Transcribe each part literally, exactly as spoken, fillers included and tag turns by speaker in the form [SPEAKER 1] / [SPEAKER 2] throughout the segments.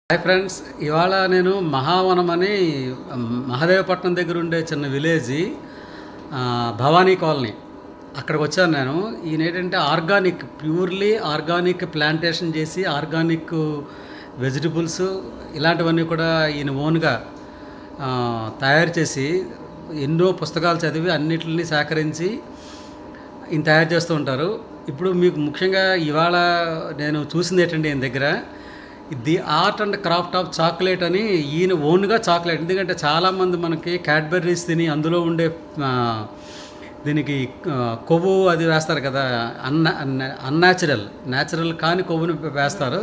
[SPEAKER 1] Hi friends, ఇవాళ నేను మహావనం అని మహదేవపట్నం దగ్గర ఉండే చిన్న విలేజ్ భవానీ కాలనీ అక్కడికి వచ్చాను నేను. ఈయన ఏంటంటే ఆర్గానిక్, ప్యూర్లీ ఆర్గానిక్ ప్లాంటేషన్ చేసి ఆర్గానిక్ వెజిటబుల్స్ ఇలాంటివన్నీ కూడా ఈయన ఓన్గా తయారు చేసి ఎన్నో పుస్తకాలు చదివి అన్నిటిని సేకరించి ఈయన తయారు చేస్తూ ఉంటారు. ఇప్పుడు మీకు ముఖ్యంగా ఇవాళ నేను చూసింది ఏంటంటే ఈయన దగ్గర the art and craft of chocolate అని ఈయన ఓన్గా చాక్లెట్. ఎందుకంటే చాలామంది మనకి క్యాడ్బెర్రీస్ తిని అందులో ఉండే దీనికి కొవ్వు అది వేస్తారు కదా, అన్న అన్యాచురల్ న్యాచురల్ కాని కొవ్వుని వేస్తారు.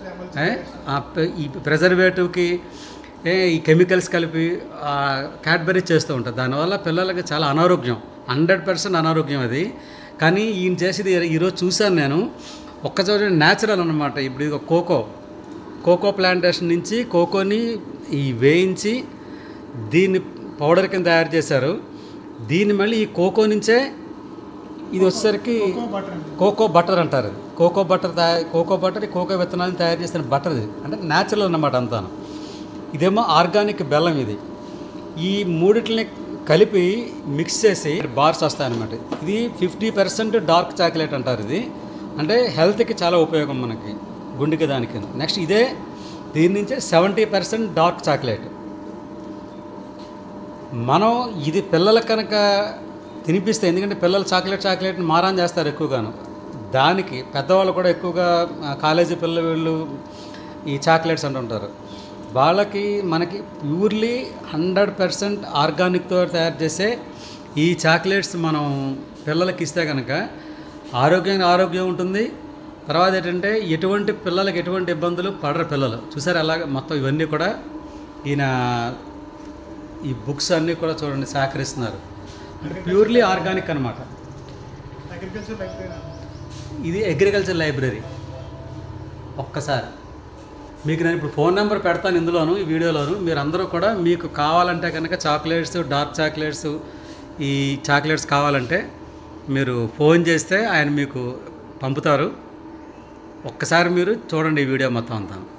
[SPEAKER 1] ఈ ప్రిజర్వేటివ్కి ఈ కెమికల్స్ కలిపి క్యాడ్బెర్రీ చేస్తూ ఉంటారు. దానివల్ల పిల్లలకి చాలా అనారోగ్యం, హండ్రెడ్ పర్సెంట్ అనారోగ్యం అది. కానీ ఈయన చేసేది ఈరోజు చూశాను నేను. ఒక్కచోట న్యాచురల్ అనమాట. ఇప్పుడు ఇది కోకో కోకో ప్లాంటేషన్ నుంచి కోకోని ఈ వేయించి దీన్ని పౌడర్ కింద తయారు చేశారు. దీన్ని మళ్ళీ ఈ కోకో నుంచే ఇది వచ్చేసరికి కోకో బటర్ అంటారు. కోకో బటర్ తయారు కోకో బటర్ కోకో విత్తనాలను తయారు చేసిన బటర్ ఇది, అంటే న్యాచురల్ అన్నమాట అంతాను. ఇదేమో ఆర్గానిక్ బెల్లం. ఇది ఈ మూడిటిని కలిపి మిక్స్ చేసి బార్స్ వస్తాయన్నమాట. ఇది ఫిఫ్టీ పర్సెంట్ డార్క్ చాక్లెట్ అంటారు. ఇది అంటే హెల్త్కి చాలా ఉపయోగం మనకి, గుండెకి దానికి. నెక్స్ట్ ఇదే దీని నుంచే సెవెంటీ పర్సెంట్ డార్క్ చాక్లెట్. మనం ఇది పిల్లలకు కనుక తినిపిస్తే, ఎందుకంటే పిల్లలు చాక్లెట్ చాక్లెట్ని మారాన్ చేస్తారు ఎక్కువగాను. దానికి పెద్దవాళ్ళు కూడా ఎక్కువగా కాలేజీ పిల్లలు వీళ్ళు ఈ చాక్లెట్స్ అంటుంటారు. వాళ్ళకి మనకి ప్యూర్లీ హండ్రెడ్ పర్సెంట్ ఆర్గానిక్తో తయారు చేసే ఈ చాక్లెట్స్ మనం పిల్లలకి ఇస్తే కనుక ఆరోగ్యంగా ఆరోగ్యం ఉంటుంది. తర్వాత ఏంటంటే ఎటువంటి పిల్లలకి ఎటువంటి ఇబ్బందులు పడరు పిల్లలు. చూసారు అలాగే మొత్తం ఇవన్నీ కూడా ఈయన ఈ బుక్స్ అన్నీ కూడా చూడండి సేకరిస్తున్నారు. ప్యూర్లీ ఆర్గానిక్ అనమాట. ఇది అగ్రికల్చర్ లైబ్రరీ. ఒక్కసారి మీకు నేను ఇప్పుడు ఫోన్ నెంబర్ పెడతాను ఇందులోను, ఈ వీడియోలోను. మీరు అందరూ కూడా మీకు కావాలంటే కనుక చాక్లెట్స్, డార్క్ చాక్లెట్స్, ఈ చాక్లెట్స్ కావాలంటే మీరు ఫోన్ చేస్తే ఆయన మీకు పంపుతారు. ఒక్కసారి మీరు చూడండి ఈ వీడియో మొత్తం అంతా.